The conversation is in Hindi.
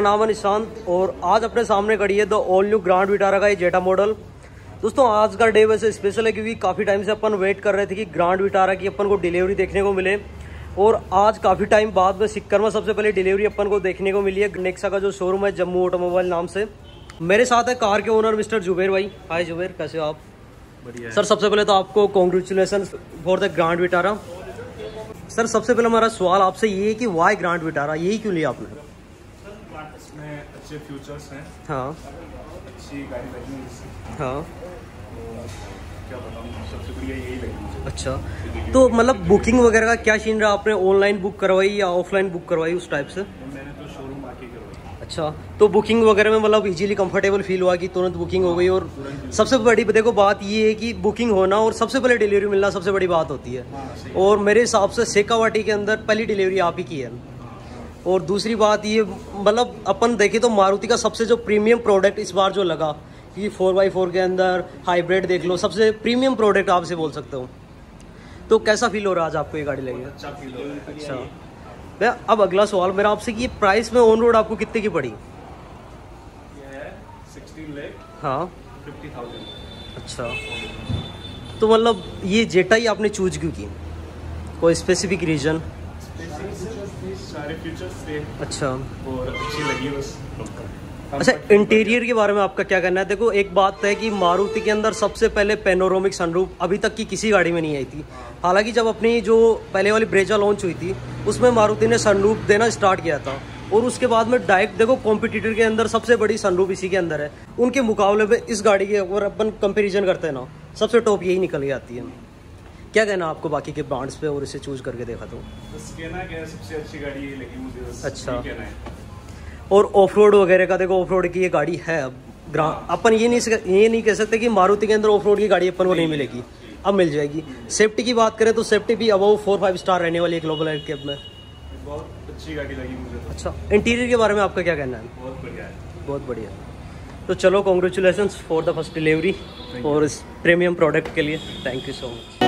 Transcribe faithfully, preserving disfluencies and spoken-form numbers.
नाम है निशांत और आज अपने सामने खड़ी है the all new Grand Vitara का ये जेटा मॉडल। दोस्तों आज का डे वैसे स्पेशल है क्योंकि काफ़ी टाइम से अपन वेट कर रहे थे कि ग्रैंड विटारा की अपन को डिलीवरी देखने को मिले और आज काफ़ी टाइम बाद में सिक्कर में सबसे पहले डिलीवरी अपन को देखने को मिली है नेक्सा का जो शोरूम है जम्मू ऑटोमोबाइल नाम से। मेरे साथ है कार के ओनर मिस्टर जुबेर भाई। हाय जुबेर, कैसे हो आप? बढ़िया सर सबसे पहले तो आपको congratulation for the Grand Vitara. Sir सबसे पहले हमारा सवाल आपसे ये है कि वाई ग्रैंड विटारा, यही क्यों लिया आपने? इसमें अच्छे फ्यूचर्स हैं। हाँ अच्छी गाड़ी लगी है। हाँ क्या बताऊँ, सबसे बढ़िया यही लगी मुझे। अच्छा, तो मतलब बुकिंग वगैरह का क्या सीन रहा? आपने ऑनलाइन बुक करवाई या ऑफलाइन बुक करवाई उस टाइप से? मैंने तो शोरूम आके करवाई। अच्छा, तो बुकिंग वगैरह में मतलब इजीली कंफर्टेबल फील हुआ कि तुरंत बुकिंग हो गई? और सबसे बड़ी देखो बात ये है कि बुकिंग होना और सबसे पहले डिलीवरी मिलना सबसे बड़ी बात होती है। और मेरे हिसाब से शेखावाटी के अंदर पहली डिलीवरी आप ही की है। और दूसरी बात ये मतलब अपन देखें तो मारुति का सबसे जो प्रीमियम प्रोडक्ट इस बार जो लगा कि फोर बाई फोर के अंदर हाइब्रिड देख लो, सबसे प्रीमियम प्रोडक्ट आपसे बोल सकते हो। तो कैसा फील हो रहा है आज आपको ये गाड़ी लगी? अच्छा फील हो रहा है। अच्छा भैया, अब अगला सवाल मेरा आपसे कि ये प्राइस में ऑन रोड आपको कितने की पड़ी? ये है सिक्सटीन लाख हाँ फिफ्टी थाउजेंड। अच्छा, तो मतलब ये जेटा ही आपने चूज क्यों की? कोई स्पेसिफिक रीजन? सारे फीचर्स थे। अच्छा और अच्छी लगी बस। अच्छा, इंटीरियर के बारे में आपका क्या कहना है? देखो एक बात है कि मारुति के अंदर सबसे पहले पेनोरामिक सनरूफ अभी तक की किसी गाड़ी में नहीं आई थी। हालांकि जब अपनी जो पहले वाली ब्रेजा लॉन्च हुई थी उसमें मारुति ने सनरूफ देना स्टार्ट किया था और उसके बाद में डायरेक्ट देखो कॉम्पिटिटर के अंदर सबसे बड़ी सनरूफ इसी के अंदर है। उनके मुकाबले में इस गाड़ी के अगर अपन कंपेरिजन करते हैं ना, सबसे टॉप यही निकल के आती है। क्या कहना आपको बाकी के ब्रांड्स पे और इसे चूज करके देखा तो? बस कहना क्या है, सबसे अच्छी गाड़ी ये लगी मुझे बस। अच्छा, ये कहना है। और ऑफ रोड वगैरह का देखो, ऑफ रोड की ये गाड़ी है अब ग्रा- अपन ये नहीं ये नहीं कह सकते कि मारुति के अंदर ऑफ रोड की गाड़ी अपन को नहीं मिलेगी, अब मिल जाएगी। सेफ्टी की बात करें तो सेफ्टी भी अबव फोर फाइव स्टार रहने वाली है ग्लोबल एयर कैब में। बहुत अच्छी गाड़ी लगी मुझे तो। अच्छा, इंटीरियर के बारे में आपका क्या कहना है? बहुत बढ़िया है। बहुत बढ़िया। तो चलो congratulation for the first delivery और इस प्रीमियम प्रोडक्ट के लिए। Thank you so much.